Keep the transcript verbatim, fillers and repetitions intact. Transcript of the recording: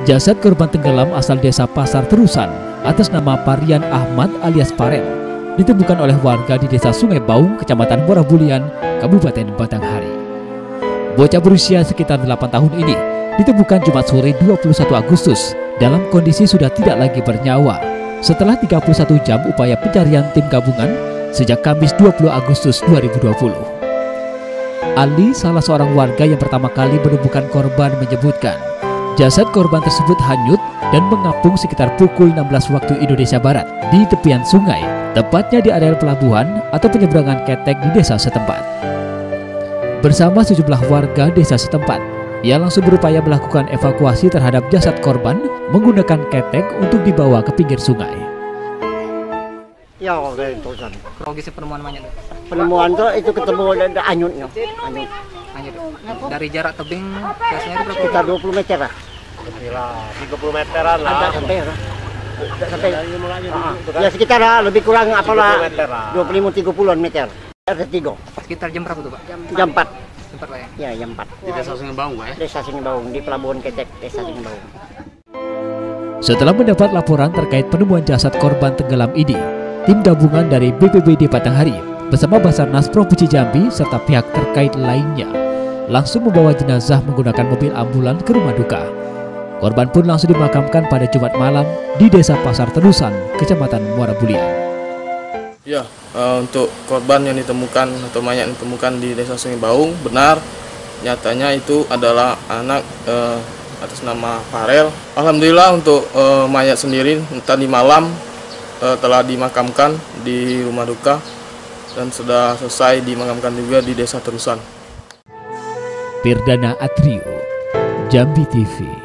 Jasad korban tenggelam asal desa Pasar Terusan atas nama Parian Ahmad alias Paren ditemukan oleh warga di desa Sungai Baung, Kecamatan Muara Bulian, Kabupaten Batanghari. Bocah berusia sekitar delapan tahun ini ditemukan Jumat sore dua puluh satu Agustus dalam kondisi sudah tidak lagi bernyawa setelah tiga puluh satu jam upaya pencarian tim gabungan sejak Kamis dua puluh Agustus dua ribu dua puluh. Ali, salah seorang warga yang pertama kali menemukan korban, menyebutkan jasad korban tersebut hanyut dan mengapung sekitar pukul enam belas waktu Indonesia Barat di tepian sungai, tepatnya di areal pelabuhan atau penyeberangan ketek di desa setempat. Bersama sejumlah warga desa setempat, ia langsung berupaya melakukan evakuasi terhadap jasad korban menggunakan ketek untuk dibawa ke pinggir sungai. Ya, dari terusan. Kronologi penemuan mayat. Penemuan tuh itu ketemu ada anyutnya. Anyut. Anyut. Dari jarak tebing biasanya itu berapa? Sekitar dua puluh meter lah. tiga puluh meteran lah. Ada sampai ya. Sampai. Ya sekitar lah, lebih kurang apalah dua puluh lima tiga puluh meter. Ada tiga. Sekitar jam berapa tuh, Pak? Jam empat. Empat lah ya. Ya, jam empat. Di desa Sungai Baung, Pak ya? Desa Sungai Baung, di pelabuhan ketek desa Sungai Baung. Setelah mendapat laporan terkait penemuan jasad korban tenggelam ini, tim gabungan dari B P B D Batanghari bersama Basarnas Provinsi Jambi serta pihak terkait lainnya langsung membawa jenazah menggunakan mobil ambulan ke rumah duka. Korban pun langsung dimakamkan pada Jumat malam di desa Pasar Terusan, Kecamatan Muara Bulian. Ya, uh, untuk korban yang ditemukan atau mayat yang ditemukan di desa Sungai Baung, benar nyatanya itu adalah anak uh, atas nama Farel. Alhamdulillah untuk uh, mayat sendiri tadi malam uh, telah dimakamkan di rumah duka dan sudah selesai dimakamkan juga di desa Terusan. Pirdana Atrio, Jambi T V.